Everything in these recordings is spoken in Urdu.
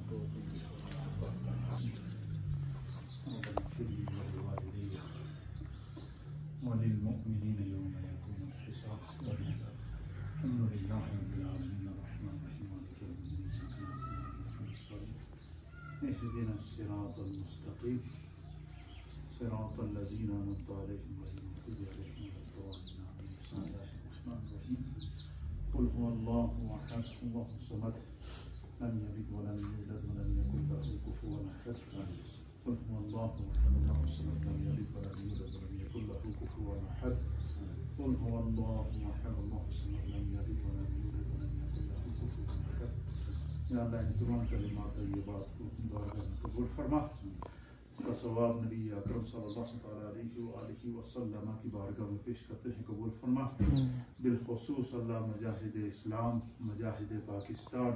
وللمؤمنين يوم يقوم الحساب والميزان. الحمد لله رب العالمين الرحمن الرحيم مالك يوم الدين اهدنا الصراط المستقيم صراط الذين أنعمت عليهم غير المغضوب عليهم ولا الضالين آمين. بسم الله الرحمن الرحيم. قل هو الله أحد الله الصمد لم يلد ولم يولد ولم يكن له كفوا أحد. قل هو الله أحد الله الصمد لم يلد ولم يولد ولم يكن له كفوا أحد. قل هو الله أحد الله الصمد لم يلد ولم يولد ولم يكن له كفوا أحد. یا اللہ ان تمام کلمات طیبات کو بارگاہ میں قبول فرما. اس کا ثواب نبی اکرم صلی اللہ علیہ وآلہ وسلم کی بارگاہ میں پیش کرتے ہیں، قبول فرما. بالخصوص اللہ مجاہد اسلام، مجاہد پاکستان،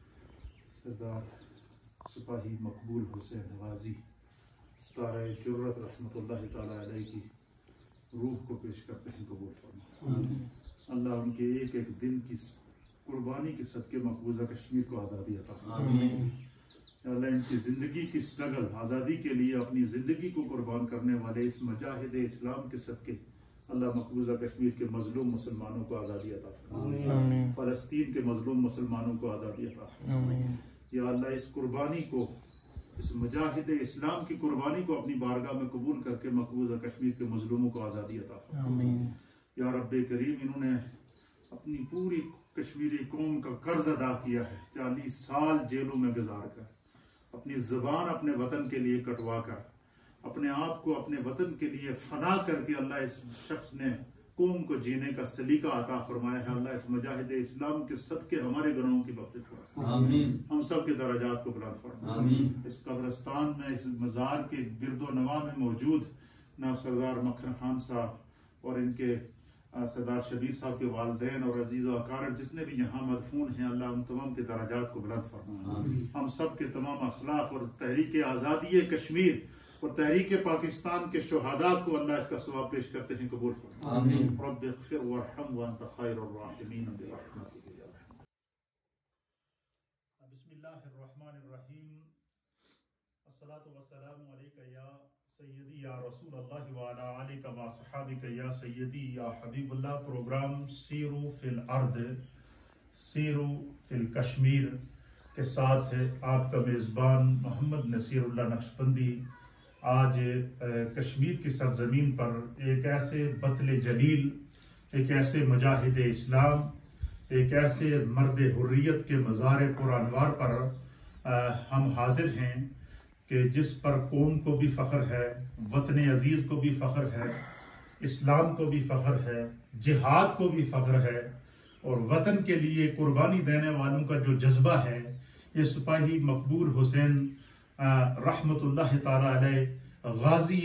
سردار سپاہی مقبول حسین غازی ستارہ جرت رحمۃ اللہ تعالی علیہ کی روح کو پیش کرتے ہیں، قبول فرما. اللہ ان کے ایک ایک دن کی قربانی کے صدقے مقبوضہ کشمیر کو آزادی عطا فرما. اللہ ان کی زندگی کی سٹرگل، آزادی کے لیے اپنی زندگی کو قربان کرنے والے اس مجاہد اسلام کے صدقے اللہ مقبوضہ کشمیر کے مظلوم مسلمانوں کو آزادی عطا فرما. فلسطین کے مظلوم مسلمانوں کو آزادی عطا فرما. یا اللہ اس قربانی کو، اس مجاہد اسلام کی قربانی کو اپنی بارگاہ میں قبول کر کے مقبوضہ کشمیر کے مظلوموں کو آزادی عطا فرما. یا رب کریم، انہوں نے اپنی پوری کشمیری قوم کا قرض ادا کیا ہے. 40 سال جیلوں میں گزار کر، اپنی زبان اپنے وطن کے لیے کٹوا کر، اپنے آپ کو اپنے وطن کے لیے فنا کر کے اللہ اس شخص نے قوم کو جینے کا سلیقہ عطا فرمایا ہے. اللہ اس مجاہد اسلام کے صدقے ہمارے گناہوں کی بخشش فرما. ہم سب کے درجات کو بلند فرما. اس قبرستان میں، اس مزار کے گرد و نواح میں موجود نائب سردار مکھن خان صاحب اور ان کے سردار شبیر صاحب کے والدین اور عزیز و اقارب جتنے بھی یہاں مدفون ہیں، اللہ ان تمام کے درجات کو بلند فرما. ہم سب کے تمام اسلاف اور تحریک آزادی کشمیر اور تحریک پاکستان کے شہداء کو اللہ اس کا ثواب پیش کرتے ہیں، قبول فرما. رب اغفر وارحم وانت خیر الراحمین برحمتک یا ارحم. بسم اللہ الرحمن الرحیم. الصلاۃ والسلام علیک یا سیدی یا رسول اللہ وعلی آلک و صحابک یا سیدی یا حبیب اللہ. پروگرام سیرو فی الارض، سیرو فی الکشمیر کے ساتھ ہے آپ کا میزبان محمد نصیر اللہ نقشبندی. آج کشمیر کی سرزمین پر ایک ایسے بطل جلیل، ایک ایسے مجاہد اسلام، ایک ایسے مرد حریت کے مزار پر انوار پر ہم حاضر ہیں کہ جس پر قوم کو بھی فخر ہے، وطن عزیز کو بھی فخر ہے، اسلام کو بھی فخر ہے، جہاد کو بھی فخر ہے، اور وطن کے لیے قربانی دینے والوں کا جو جذبہ ہے، یہ سپاہی مقبول حسین رحمت اللہ تعالی علیہ غازی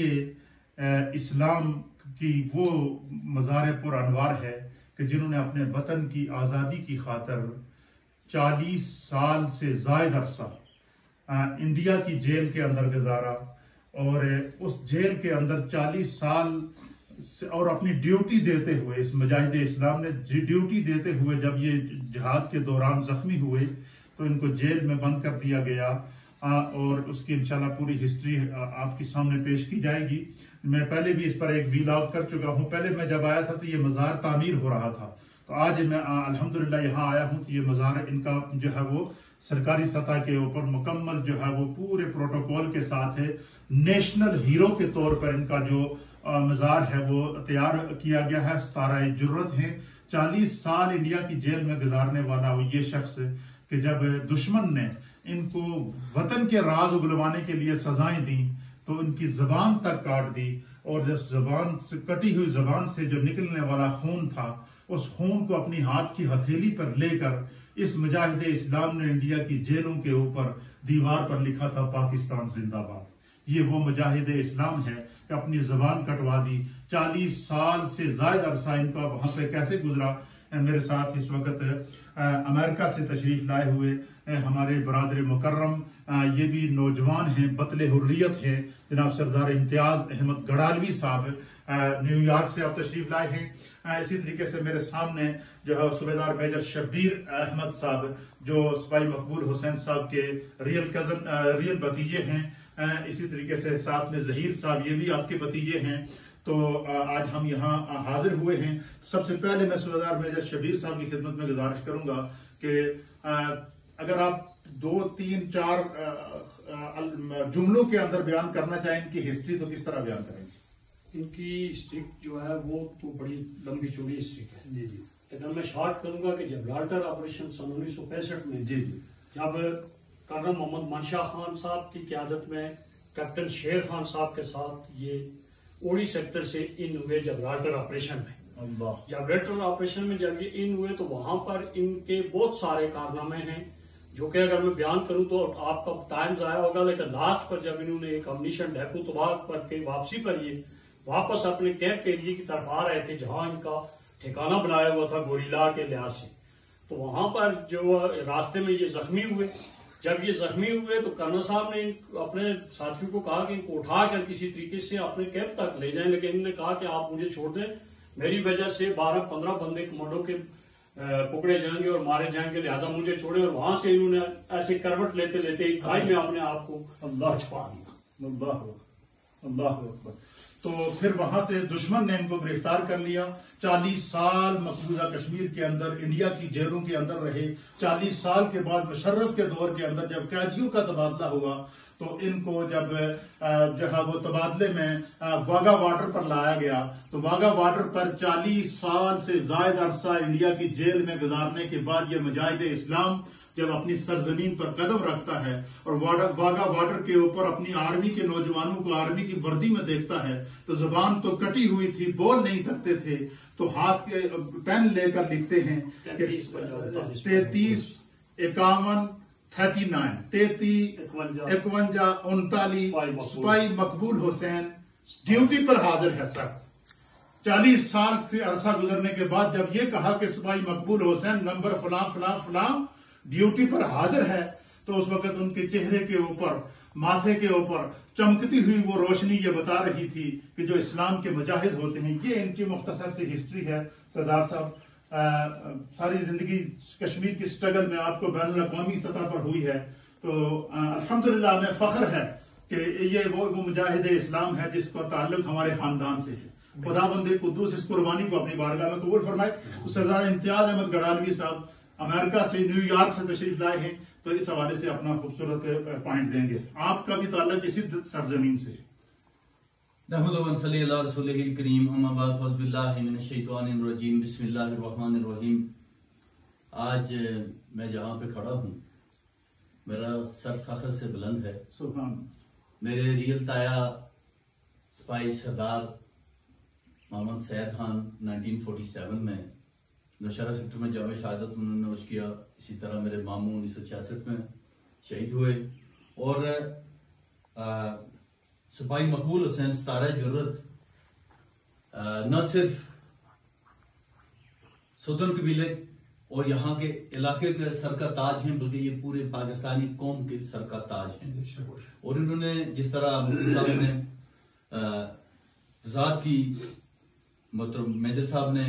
اسلام کی وہ مزار پر انوار ہے کہ جنہوں نے اپنے وطن کی آزادی کی خاطر 40 سال سے زائد عرصہ انڈیا کی جیل کے اندر گزارا، اور اس جیل کے اندر 40 سال اور اپنی ڈیوٹی دیتے ہوئے، اس مجاہد اسلام نے ڈیوٹی دیتے ہوئے جب یہ جہاد کے دوران زخمی ہوئے تو ان کو جیل میں بند کر دیا گیا، اور اس کی انشاءاللہ پوری ہسٹری آپ کے سامنے پیش کی جائے گی. میں پہلے بھی اس پر ایک ویلاگ کر چکا ہوں. پہلے میں جب آیا تھا تو یہ مزار تعمیر ہو رہا تھا، تو آج میں الحمدللہ یہاں آیا ہوں تو یہ مزار ان کا جو ہے وہ سرکاری سطح کے اوپر مکمل جو ہے وہ پورے پروٹوکول کے ساتھ ہے. نیشنل ہیرو کے طور پر ان کا جو مزار ہے وہ تیار کیا گیا ہے. ستارہ جرت ہیں. 40 سال انڈیا کی جیل میں گزارنے والا وہ یہ شخص کہ جب دشمن نے ان کو وطن کے راز اگلوانے کے لیے سزائیں دیں تو ان کی زبان تک کاٹ دی، اور جس زبان سے کٹی ہوئی زبان سے جو نکلنے والا خون تھا، اس خون کو اپنی ہاتھ کی ہتھیلی پر لے کر اس مجاہد اسلام نے انڈیا کی جیلوں کے اوپر دیوار پر لکھا تھا پاکستان زندہ باد. یہ وہ مجاہد اسلام ہے کہ اپنی زبان کٹوا دی. 40 سال سے زائد عرصہ ان کا وہاں پہ کیسے گزرا. میرے ساتھ اس وقت امریکہ سے تشریف لائے ہوئے ہمارے برادر مکرم، یہ بھی نوجوان ہیں، بطل حریت ہیں، جناب سردار امتیاز احمد گڑالوی صاحب نیو یارک سے آپ تشریف لائے ہیں. اسی طریقے سے میرے سامنے جو ہے صوبیدار میجر شبیر احمد صاحب جو سپاہی مقبول حسین صاحب کے ریئل بھتیجے ہیں، اسی طریقے سے ساتھ میں ظہیر صاحب یہ بھی آپ کے بھتیجے ہیں۔ تو آج ہم یہاں حاضر ہوئے ہیں۔ سب سے پہلے میں صوبیدار میجر شبیر صاحب کی خدمت میں گزارش کروں گا کہ اگر آپ 2 3 4 جملوں کے اندر بیان کرنا چاہیں ان کی ہسٹری تو کس طرح بیان کریں گے؟ ان کی ہسٹری جو ہے وہ تو بڑی لمبی چوڑی ہسٹری ہے جی جی، لیکن میں شارٹ کروں گا کہ جبرالٹر آپریشن سن 1965 میں جی جی جب کرنل محمد منشا خان صاحب کی قیادت میں کیپٹن شیر خان صاحب کے ساتھ یہ اوڑی سیکٹر سے ان ہوئے جبرالٹر آپریشن میں، جبرالٹر آپریشن میں جب یہ ان ہوئے تو وہاں پر ان کے بہت سارے کارنامے ہیں جو کہ اگر میں بیان کروں تو آپ کا ٹائم ضائع ہوگا، لیکن لاسٹ پر جب انہوں نے ایک امنیشن ڈیپو تباہ کر کے واپسی پر یہ واپس اپنے کیمپ ایریے کی طرف آ رہے تھے جہاں ان کا ٹھکانہ بنایا ہوا تھا گوریلا کے لحاظ سے، تو وہاں پر جو راستے میں یہ زخمی ہوئے۔ جب یہ زخمی ہوئے تو کرنل صاحب نے اپنے ساتھیوں کو کہا کہ ان کو اٹھا کر کسی طریقے سے اپنے کیمپ تک لے جائیں، لیکن انہوں نے کہا کہ آپ مجھے چھوڑ دیں، میری وجہ سے 12-15 بندے کمانڈو کے پکڑے جائیں گے اور مارے جائیں گے، لہٰذا مجھے چھوڑے۔ اور وہاں سے انہوں نے ایسے کروٹ لیتے لیتے کھائی میں اپنے آپ کو چھپا دیا۔ اللہ اکبر۔ تو پھر وہاں سے دشمن نے ان کو گرفتار کر لیا، 40 سال مقبوضہ کشمیر کے اندر انڈیا کی جیلوں کے اندر رہے۔ 40 سال کے بعد مشرف کے دور کے اندر جب قیدیوں کا تبادلہ ہوا تو ان کو جب وہ تبادلے میں واگا بارڈر پر لایا گیا تو واگا بارڈر پر 40 سال سے زائد عرصہ انڈیا کی جیل میں گزارنے کے بعد یہ مجاہد اسلام جب اپنی سرزمین پر قدم رکھتا ہے اور واگا بارڈر کے اوپر اپنی آرمی کے نوجوانوں کو آرمی کی وردی میں دیکھتا ہے تو زبان تو کٹی ہوئی تھی، بول نہیں سکتے تھے، تو ہاتھ کے پین لے کر لکھتے ہیں کہ 33 51 39 39 سپاہی مقبول حسین ڈیوٹی پر حاضر ہے سر۔ 40 سال سے عرصہ گزرنے کے بعد جب یہ کہا کہ سپاہی مقبول حسین نمبر فلاں فلاں فلاں ڈیوٹی پر حاضر ہے تو اس وقت ان کے چہرے کے اوپر، ماتھے کے اوپر چمکتی ہوئی وہ روشنی یہ بتا رہی تھی کہ جو اسلام کے مجاہد ہوتے ہیں۔ یہ ان کی مختصر سی ہسٹری ہے سردار صاحب۔ ساری زندگی کشمیر کی سٹرگل میں آپ کو بین الاقوامی سطح پر ہوئی ہے، تو الحمدللہ ہمیں فخر ہے کہ یہ وہ مجاہد اسلام ہے جس کا تعلق ہمارے خاندان سے ہے۔ خدا بند قدوس اس قربانی کو اپنی بارگاہ میں قبول فرمائے۔ سردار امتیاز احمد گڑھالوی صاحب امریکہ سے نیو یارک سے تشریف لائے ہیں تو اس حوالے سے اپنا خوبصورت پوائنٹ دیں گے۔ آپ کا بھی تعلق اسی سرزمین سے۔ نحمد و صلی اللہ رسول الکریم، اما بعد فاعوذ باللہ من الشیطان الرجیم، بسم اللہ الرحمن الرحیم۔ آج میں جہاں پہ کھڑا ہوں میرا سر فخر سے بلند ہے۔ سبحان میرے ریئل تایا سپاہی سردار محمد سید خان 1947 میں نوشہرہ سیکٹر میں جامع شہادت انہوں نے نوش کیا۔ اسی طرح میرے ماموں 1966 میں شہید ہوئے، اور سپاہی مقبول حسین ستارہ جرت نہ صرف سوتن قبیلے اور یہاں کے علاقے کے سر کا تاج ہیں بلکہ یہ پورے پاکستانی قوم کے سر کا تاج ہیں۔ اور انہوں نے جس طرح مفتی صاحب نے ذات کی، محترم میجر صاحب نے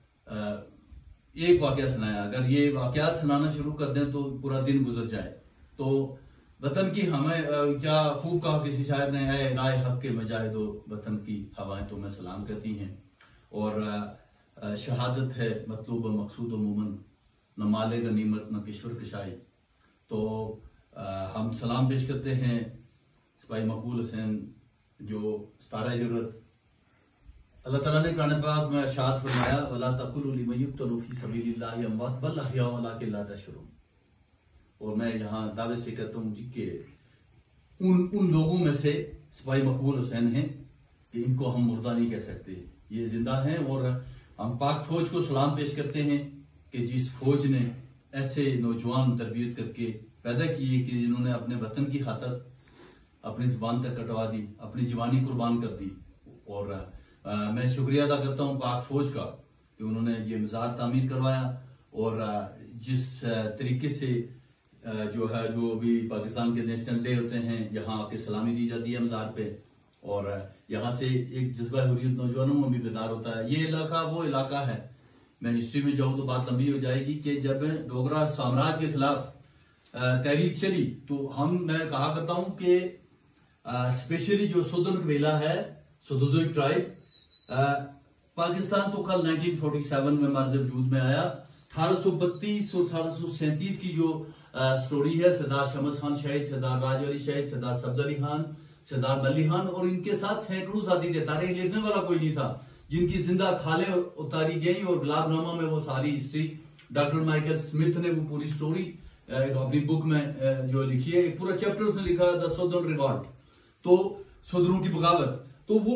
ایک واقعہ سنایا، اگر یہ واقعات سنانا شروع کر دیں تو پورا دن گزر جائے۔ تو وطن کی ہمیں کیا خوب کہا کسی شاعر نے، اے رائے حق کے مجاہد و وطن کی ہوائیں تو میں سلام کرتی ہیں، اور شہادت ہے مطلوب و مقصود و مومن، نہ مال غنیمت نہ کشور کشائی۔ تو ہم سلام پیش کرتے ہیں سپاہی مقبول حسین جو ستارہ جرت۔ اللہ تعالیٰ نے قرآن پاک میں ارشاد فرمایا وَلَا تَقُولُوا لِمَن يُقْتَلُ فِي سَبِيلِ اللَّهِ أَمْوَاتٌ بَلْ أَحْيَاءٌ وَلَٰكِن لَا تَشْعُرُونَ۔ اور میں یہاں دعوے سے کہتا ہوں جی کہ ان لوگوں میں سے سپاہی مقبول حسین ہیں کہ ان کو ہم مردہ نہیں کہہ سکتے، یہ زندہ ہیں۔ اور ہم پاک فوج کو سلام پیش کرتے ہیں کہ جس فوج نے ایسے نوجوان تربیت کر کے پیدا کیے کہ جنہوں نے اپنے وطن کی خاطر اپنی زبان تک کٹوا دی، اپنی جوانی قربان کر دی۔ اور میں شکریہ ادا کرتا ہوں پاک فوج کا کہ انہوں نے یہ مزار تعمیر کروایا، اور جس طریقے سے جو بھی پاکستان کے نیشنل ڈے ہوتے ہیں یہاں آ کے سلامی دی جاتی ہے مزار پہ، اور یہاں سے ایک جذبہ حریت نوجوانوں میں بھی بیدار ہوتا ہے. یہ علاقہ وہ علاقہ ہے، میں ہسٹری میں جاؤں تو بات لمبی ہو جائے گی، کہ جب ڈوگرا سامراج کے خلاف تحریک چلی تو میں کہا کرتا ہوں کہ اسپیشلی جو سودرن قبیلہ ہے، سودوزوک ٹرائب، پاکستان تو کل 1947 میں مرز وجود میں آیا. 1832 اور 1837 کی جو سٹوری ہے، سردار شمس خان شہید، سردار راج علی شہید، سردار سبز علی خان، سردار ملی خان، اور ان کے ساتھ سینکڑوں ساتھی تھے. تاریخ لکھنے والا کوئی نہیں تھا جن کی زندہ کھالیں اتاری گئیں، اور گلاب نامہ میں وہ ساری ہسٹری ڈاکٹر مائیکل سمتھ نے وہ پوری سٹوری اپنی بک میں جو لکھی ہے، ایک پورا چیپٹر اس نے لکھا ہے، دا سودرن ریوولٹ، تو سودروں کی بغاوت. تو وہ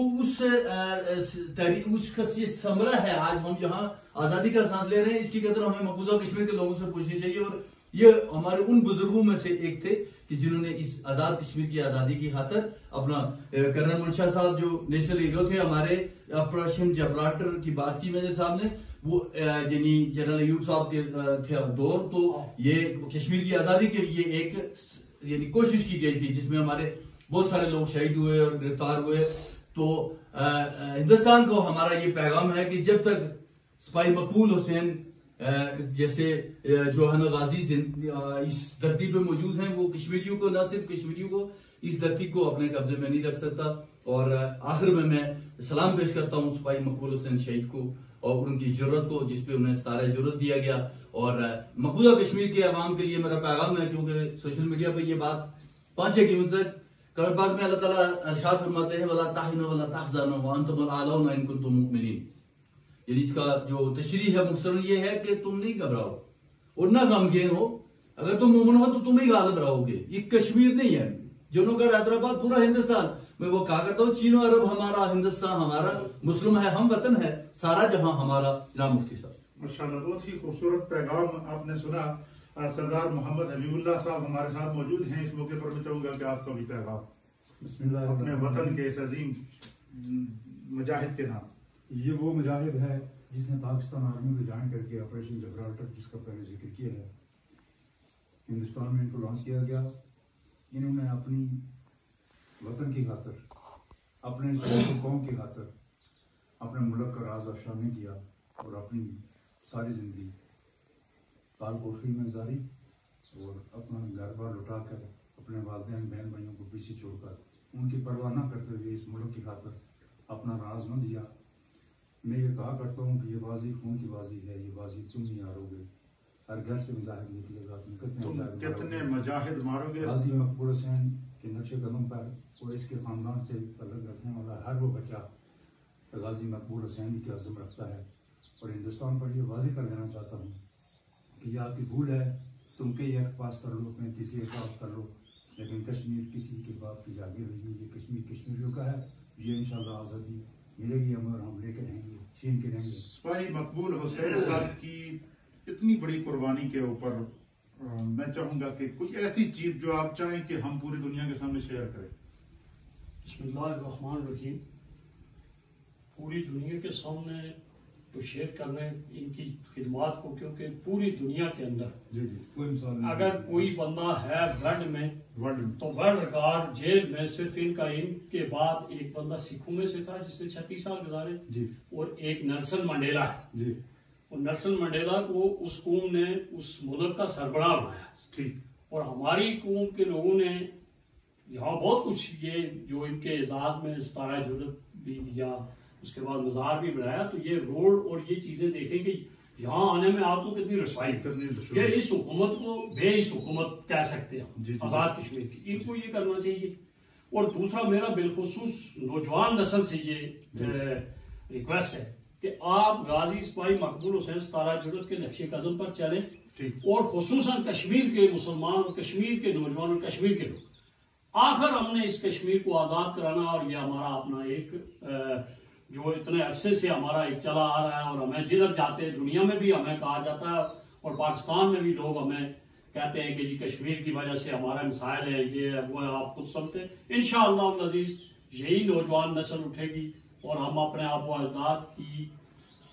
اس کا یہ ثمرہ ہے. آج ہم جہاں آزادی کا سانس لے رہے ہیں، اس کی قدر ہمیں مقبوضہ کشمیر کے لوگوں سے پوچھنی چاہیے. اور یہ ہمارے ان بزرگوں میں سے ایک تھے کہ جنہوں نے اس آزاد کشمیر کی آزادی کی خاطر اپنا، کرنل منشا صاحب جو نیشنل ہیرو تھے ہمارے آپریشن جبراٹر کی بات کی میرے صاحب نے، وہ یعنی جنرل ایوب صاحب کے دور، تو یہ کشمیر کی آزادی کے لیے ایک یعنی کوشش کی گئی تھی جس میں ہمارے بہت سارے لوگ شہید ہوئے اور گرفتار ہوئے. تو ہندوستان کو ہمارا یہ پیغام ہے کہ جب تک سپاہی مقبول حسین جیسے جو ہے نا غازی اس دھرتی پہ موجود ہیں، وہ کشمیریوں کو، نہ صرف کشمیریوں کو، اس دھرتی کو اپنے قبضے میں نہیں رکھ سکتا. اور آخر میں سلام پیش کرتا ہوں سپاہی مقبول حسین شہید کو اور ان کی جرت کو، جس پہ انہیں ستارہ جرت دیا گیا. اور مقبوضہ کشمیر کے عوام کے لیے میرا پیغام ہے، کیونکہ سوشل میڈیا پہ یہ بات پہنچے کہ تک قرآن پاک میں اللہ تعالیٰ ارشاد فرماتے ہیں وَلَا تَحِنُوا وَلَا تَحْزَنُوا وَأَنْتُمُ الْأَعْلَوْنَ إِن كُنتُم مُؤْمِنِينَ. یعنی اس کا جو تشریح ہے مختصراً یہ ہے کہ تم نہیں گھبراؤ اور نہ غمگین ہو. اگر تم مومن ہو تو تم ہی غالب رہو گے. یہ کشمیر نہیں ہے، جنو گڑھ حیدرآباد پورا ہندوستان. میں وہ کہا کرتا ہوں چین و عرب ہمارا، ہندوستان ہمارا، مسلم ہے، ہم وطن ہے، سارا جہاں ہمارا. جناب مفتی صاحب ماشاءاللہ بہت ہی خوبصورت پیغام آپ نے سنا. سردار محمد حبیب اللہ صاحب ہمارے ساتھ موجود ہیں. اس موقع پر میں چاہوں گا کہ آپ کا بھی پیغام بسم اللہ اپنے وطن کے اس عظیم مجاہد کے نام. یہ وہ مجاہد ہے جس نے پاکستان آرمی کو جوائن کر کے آپریشن جبراٹر، جس کا پہلے ذکر کیا ہے، ہندوستان میں ان کو لانچ کیا گیا. انہوں نے اپنی وطن کی خاطر، اپنے قوم کی خاطر اپنے ملک کا راز افشا نہیں کیا اور اپنی ساری زندگی تال کوٹری میں گزاری اور اپنا گھر بار لٹا کر اپنے والدین بہن بھائیوں کو پیچھے چھوڑ کر ان کی پرواہ نہ کرتے ہوئے اس ملک کی خاطر اپنا راز نہ دیا. میں یہ کہا کرتا ہوں کہ یہ بازی خون کی بازی ہے، یہ بازی تم نہیں ہارو گے. ہر گھر سے مظاہر نکلے گا، تم کتنے مجاہد مارو گے. غازی مقبول حسین کے نقش قدم پر اور اس کے خاندان سے تعلق رکھنے والا ہر وہ بچہ غازی مقبول حسین کی عزم رکھتا ہے. اور ہندوستان پر یہ واضح کر دینا چاہتا ہوں کہ یہ آپ کی بھول ہے. تم کے ایک پاس کر لو، میں کسی ایک پاس کر لو، لیکن کشمیر کسی کے باپ کی جاگیر ہوئی. یہ کشمیر کشمیریوں کا ہے. یہ انشاءاللہ آزادی ملے گی، ہم لے کے رہیں گے، چھین کے رہیں گے. سپاہی مقبول حسین صاحب کی اتنی بڑی قربانی کے اوپر میں چاہوں گا کہ کوئی ایسی چیز جو آپ چاہیں کہ ہم پوری دنیا کے سامنے شیئر کریں. بسم اللہ الرحمن الرحیم. پوری دنیا کے سامنے تو شیئر کرنا ہے ان کی خدمات کو، کیونکہ پوری دنیا کے اندر جی کوئی مثال نہیں. اگر کوئی بندہ ہے ورلڈ میں تو ورلڈ ریکارڈ جیل میں صرف ان کے بعد ایک بندہ سکھوں میں سے تھا جس نے 36 سال گزارے جی، اور ایک نیلسن منڈیلا ہے جی. اور نیلسن منڈیلا کو اس قوم نے اس ملک کا سربراہ بنایا. ٹھیک. اور ہماری قوم کے لوگوں نے یہاں بہت کچھ، یہ جو ان کے اعزاز میں ستارہ جرت بھی دیا، اس کے بعد مزار بھی بنایا. تو یہ روڈ اور یہ چیزیں دیکھیں کہ یہاں آنے میں آپ کو کتنی رسوائی، یہ اس حکومت کو بے اس حکومت کہہ سکتے ہیں آزاد کشمیر کی. ان کو یہ کرنا چاہیے. اور دوسرا میرا بالخصوص نوجوان نسل سے یہ ریکویسٹ ہے کہ آپ غازی سپاہی مقبول حسین ستارہ جرت کے نقش قدم پر چلیں، اور خصوصاً کشمیر کے مسلمان اور کشمیر کے نوجوان اور کشمیر کے لوگ. آخر ہم نے اس کشمیر کو آزاد کرانا، اور یہ ہمارا اپنا ایک جو اتنے عرصے سے ہمارا ایک چلا آ رہا ہے. اور ہمیں جدھر جاتے ہیں دنیا میں بھی ہمیں کہا جاتا ہے، اور پاکستان میں بھی لوگ ہمیں کہتے ہیں کہ جی کشمیر کی وجہ سے ہمارے مسائل ہے، یہ ہے وہ ہے. آپ خود سمجھتے ہیں انشاءاللہ العزیز یہی نوجوان نسل اٹھے گی اور ہم اپنے آب و اجداد کی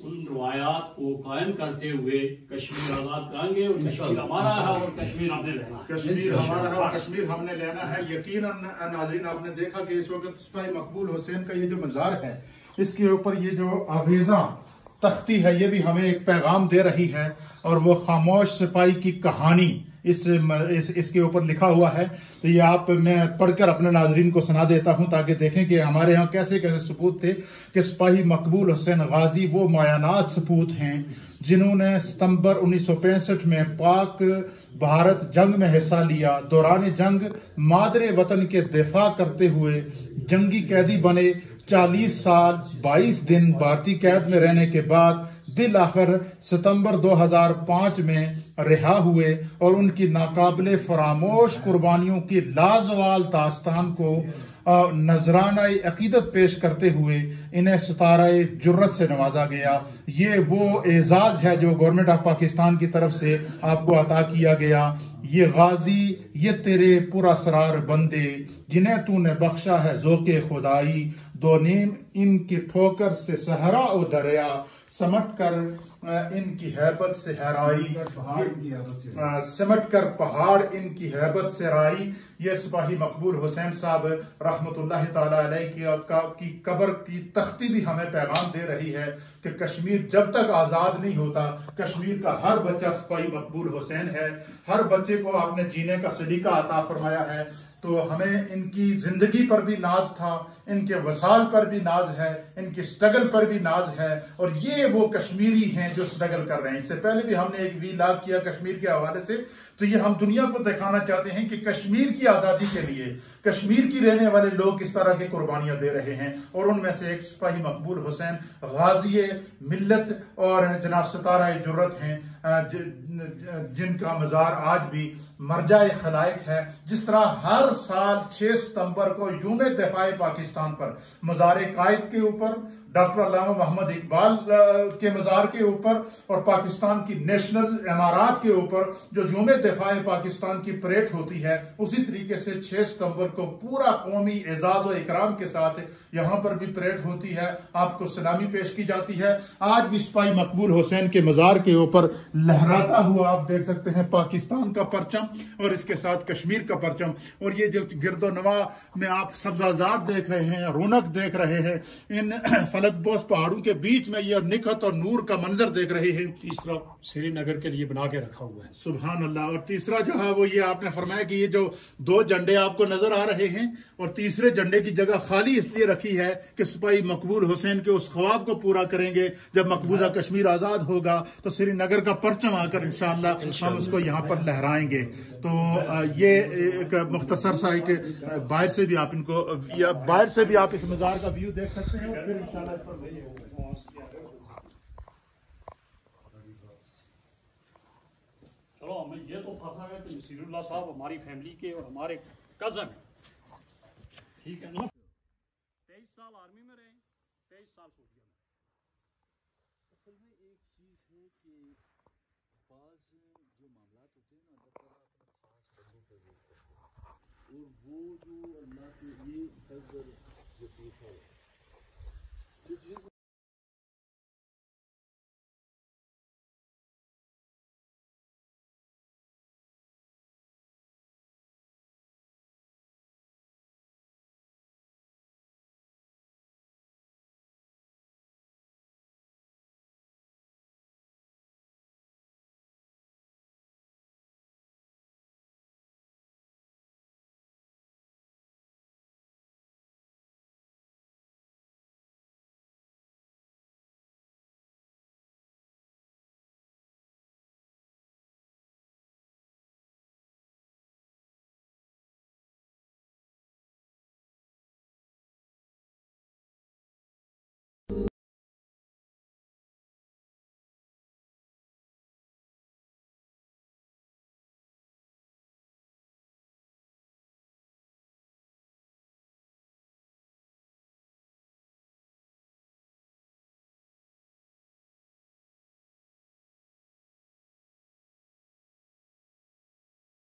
उन रवायात को कायम करते हुए कश्मीर आज़ाद कराएंगे। और कश्मीर हमारा है और कश्मीर हमने लेना है। कश्मीर हमारा है और कश्मीर हमने लेना है। यकीनन नाज़रीन, आपने देखा कि इस वक्त सिपाही मकबूल हुसैन का ये जो मज़ार है, इसके ऊपर ये जो आवेज़ा तख्ती है, ये भी हमें एक पैगाम दे रही है। और वो खामोश सिपाही की कहानी इसके ऊपर लिखा हुआ है। तो ये मैं पढ़कर अपने नाजरीन को सुना देता हूं ताकि देखें कि हमारे यहाँ कैसे कैसे सपूत थे कि सिपाही मकबूल हुसैन गाजी वो मायानाज सपूत हैं जिन्होंने सितंबर 1965 में पाक भारत जंग में हिस्सा लिया। दौरान जंग मादरे वतन के दिफा करते हुए जंगी कैदी बने। 40 साल 22 दिन भारतीय कैद में रहने के बाद दिल आखिर सितंबर 2005 में रिहा हुए और उनकी नाकाबिले फरामोश कुर्बानियों की लाजवाल दास्तान को नजराना अकीदत पेश करते हुए इन्हें सितारे जुर्रत से नवाजा गया। ये वो एजाज है जो गवर्नमेंट ऑफ पाकिस्तान की तरफ से आपको अता किया गया। ये गाजी ये तेरे पुरअसरार बंदे जिन्हें तूने बख्शा है ज़ोके खुदाई, दो नीम इनकी ठोकर से सहरा ओ दरिया, समट कर इनकी हैबत से हराई, सिमट कर पहाड़ इनकी हैबत से राई। ये सिपाही मकबूल हुसैन साहब रहमतुल्लाह ताला अलैह की कब्र की तख्ती भी हमें पैगाम दे रही है कि कश्मीर जब तक आजाद नहीं होता, कश्मीर का हर बच्चा सिपाही मकबूल हुसैन है। हर बच्चे को आपने जीने का सलीका अता फरमाया है। तो हमें इनकी जिंदगी पर भी नाज था, इनके वसाल पर भी नाज है, इनकी स्ट्रगल पर भी नाज है। और ये वो कश्मीरी हैं जो स्ट्रगल कर रहे हैं। इससे पहले भी हमने एक वीलॉग किया कश्मीर के हवाले से। तो ये हम दुनिया को दिखाना चाहते हैं कि कश्मीर की आजादी के लिए कश्मीर की रहने वाले लोग किस तरह की कुर्बानियां दे रहे हैं। और उनमें से एक सिपाही मकबूल हुसैन गाजी मिल्लत और जनाब सितारा जुर्रत हैं, जिनका मज़ार आज भी मरजाए खलाइक है। जिस तरह हर साल 6 सितंबर को यूम दिफाए पाकिस्तान पर मज़ार कायद के ऊपर, डॉक्टर अल्लामा मोहम्मद इकबाल के मज़ार के ऊपर और पाकिस्तान की नेशनल इमारत के ऊपर जो यूम दिफाए पाकिस्तान की परेड होती है, उसी तरीके से 6 सितंबर को पूरा कौमी एजाज और इकराम के साथ यहाँ पर भी परेड होती है। आपको सलामी पेश की जाती है। आज भी सिपाही मकबूल हुसैन के मज़ार के ऊपर लहराता हुआ आप देख सकते हैं पाकिस्तान का परचम और इसके साथ कश्मीर का परचम। और ये जो गिरदोनवा में आप सब्जाजात देख रहे हैं, रौनक देख रहे हैं, इन फलकबोस पहाड़ों के बीच में ये निखत और नूर का मंजर देख रहे हैं। तीसरा श्रीनगर के लिए बना के रखा हुआ है। सुभान अल्लाह। और तीसरा जो है वो ये आपने फरमाया कि ये जो 2 झंडे आपको नजर आ रहे हैं और तीसरे झंडे की जगह खाली इसलिए रखी है कि सिपाही मकबूल हुसैन के उस ख्वाब को पूरा करेंगे। जब मकबूजा कश्मीर आजाद होगा तो श्रीनगर का परचम आकर इंशाअल्लाह हम उसको यहाँ पर लहराएंगे। तो ये एक मुख्तसर सा एक बाहर से भी आप इनको या बाहर से भी आप इस मज़ार का व्यू देख सकते हैं। और फिर इंशाअल्लाह इस पर चलो हमें ये तो पता है कि नसीरुल्लाह साहब हमारी फैमिली के और हमारे कजन हैं, ठीक है ना। 23 साल आर्मी में रहे, 23 साल सूफिया में। असल में एक चीज है कि बाज जो मामला होते हैं ना, अल्लाह ताला अपने खास बंदों पे वो करते हैं। और वो जो अल्लाह के ये फजल जो पेश है,